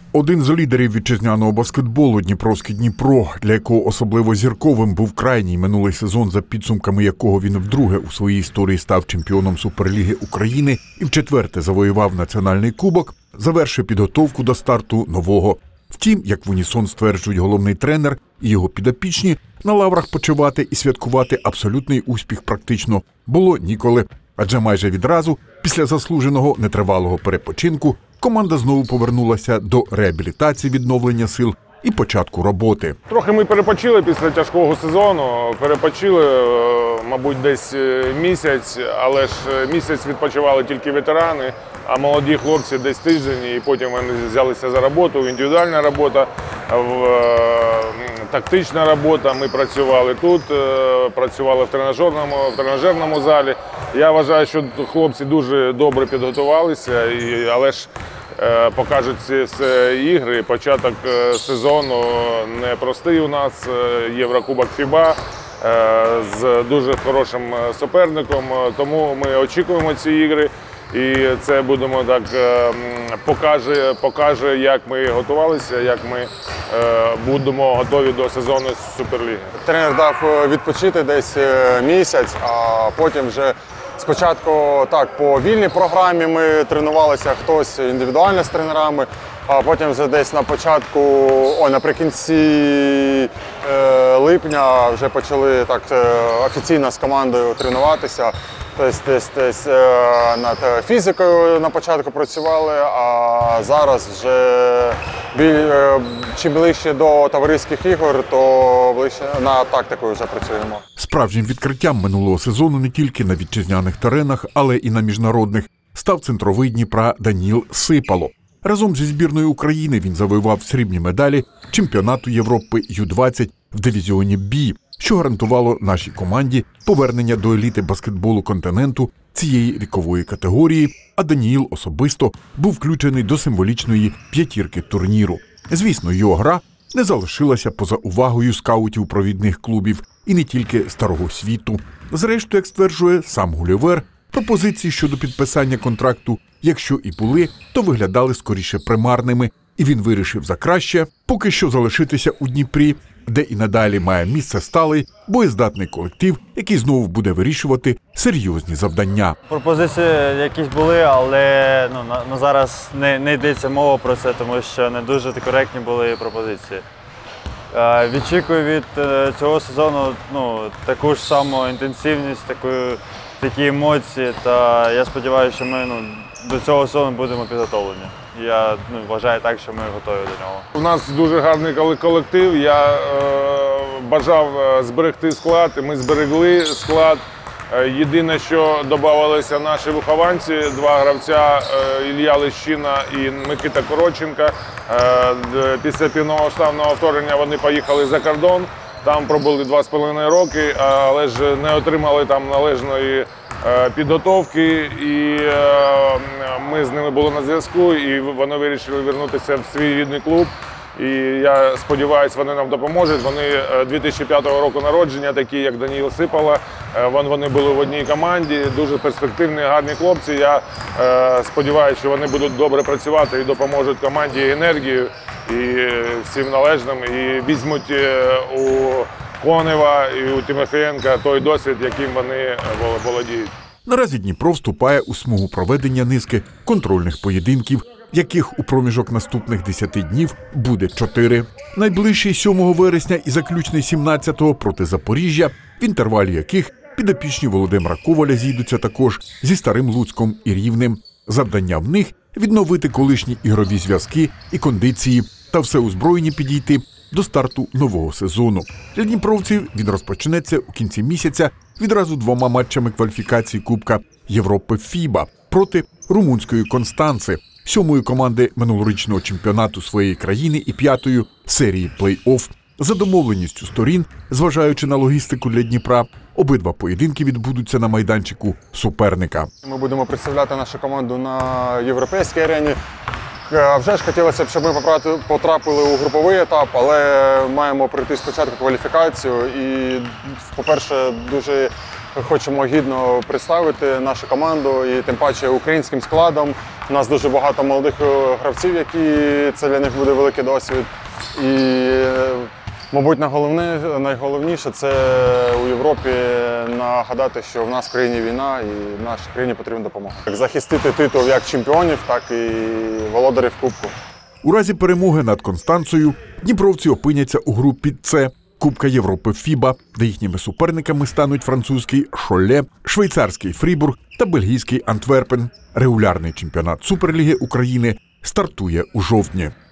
Один з лідерів вітчизняного баскетболу – дніпровський «Дніпро», для якого особливо зірковим був крайній минулий сезон, за підсумками якого він вдруге у своїй історії став чемпіоном Суперліги України і вчетверте завоював національний кубок, завершив підготовку до старту нового. Втім, як в унісон стверджують головний тренер і його підопічні, на лаврах почивати і святкувати абсолютний успіх практично було ніколи. Адже майже відразу, після заслуженого нетривалого перепочинку, команда знову повернулася до реабілітації, відновлення сил і початку роботи. Трохи ми перепочили після тяжкого сезону, перепочили, мабуть, десь місяць, але ж місяць відпочивали тільки ветерани, а молоді хлопці десь тиждень, і потім вони взялися за роботу, індивідуальна робота, тактична робота. Ми працювали тут, працювали в тренажерному залі. Я вважаю, що хлопці дуже добре підготувалися, але ж покажуть ці ігри. Початок сезону непростий у нас, Єврокубок ФІБА з дуже хорошим суперником, тому ми очікуємо ці ігри. І це, будемо так, покаже, як ми готувалися, як ми будемо готові до сезону Суперліги. Тренер дав відпочити десь місяць, а потім вже спочатку так, по вільній програмі ми тренувалися, хтось індивідуально з тренерами, а потім вже десь на початку, наприкінці липня вже почали так офіційно з командою тренуватися. Тобто десь над фізикою на початку працювали, а зараз вже чим ближче до товариських ігор, то ближче на тактику вже працюємо. Справжнім відкриттям минулого сезону не тільки на вітчизняних теренах, але і на міжнародних став центровий Дніпра Даніл Сипало. Разом зі збірною України він завоював срібні медалі чемпіонату Європи Ю-20 в дивізіоні «Б», що гарантувало нашій команді повернення до еліти баскетболу континенту цієї вікової категорії, а Даніїл особисто був включений до символічної п'ятірки турніру. Звісно, його гра не залишилася поза увагою скаутів провідних клубів і не тільки Старого світу. Зрештою, як стверджує сам Гулівер, пропозиції щодо підписання контракту, якщо і були, то виглядали скоріше примарними, і він вирішив за краще поки що залишитися у Дніпрі, де і надалі має місце сталий, боєздатний колектив, який знову буде вирішувати серйозні завдання. Пропозиції якісь були, але зараз не йдеться мова про це, тому що не дуже коректні були пропозиції. Відчікую від цього сезону таку ж саму інтенсивність, такі емоції, та я сподіваюся, що ми до цього сезону будемо підготовлені. Я вважаю так, що ми готові до нього. У нас дуже гарний колектив, я бажав зберегти склад, і ми зберегли склад. Єдине, що додавалися наші вихованці, два гравця Ілля Лещина і Микита Коротченка. Після півномасштабного вторгнення вони поїхали за кордон, там пробули 2,5 роки, але ж не отримали там належної підготовки, і ми з ними були на зв'язку, і вони вирішили повернутися в свій рідний клуб. І я сподіваюся, вони нам допоможуть. Вони 2005 року народження, такі як Даніл Сипало. Вони були в одній команді, дуже перспективні, гарні хлопці. Я сподіваюся, що вони будуть добре працювати і допоможуть команді енергію і всім належним. І візьмуть у Конева і у Тимофієнка той досвід, яким вони володіють. Наразі Дніпро вступає у смугу проведення низки контрольних поєдинків, яких у проміжок наступних 10 днів буде 4. Найближчий 7 вересня і заключний 17-го проти Запоріжжя, в інтервалі яких підопічні Володимира Коваля зійдуться також зі Старим Луцьком і Рівнем. Завдання в них – відновити колишні ігрові зв'язки і кондиції та всеозброєні підійти до старту нового сезону. Для дніпровців він розпочнеться у кінці місяця відразу 2 матчами кваліфікації Кубка Європи ФІБА проти румунської «Констанци», 7-ї команди минулорічного чемпіонату своєї країни і 5-ї серії плей-офф. За домовленістю сторін, зважаючи на логістику для Дніпра, обидва поєдинки відбудуться на майданчику суперника. Ми будемо представляти нашу команду на європейській арені. Вже ж хотілося б, щоб ми потрапили у груповий етап, але маємо пройти спочатку кваліфікацію. І, по-перше, дуже хочемо гідно представити нашу команду і тим паче українським складом. У нас дуже багато молодих гравців, які це для них буде великий досвід. І, мабуть, найголовніше – це у Європі нагадати, що в нас в країні війна і нашій країні потрібна допомога. Захистити титул як чемпіонів, так і володарів Кубку. У разі перемоги над Констанцією дніпровці опиняться у групі «С» Кубка Європи ФІБА, де їхніми суперниками стануть французький «Шоле», швейцарський «Фрібург» та бельгійський «Антверпен». Регулярний чемпіонат Суперліги України стартує у жовтні.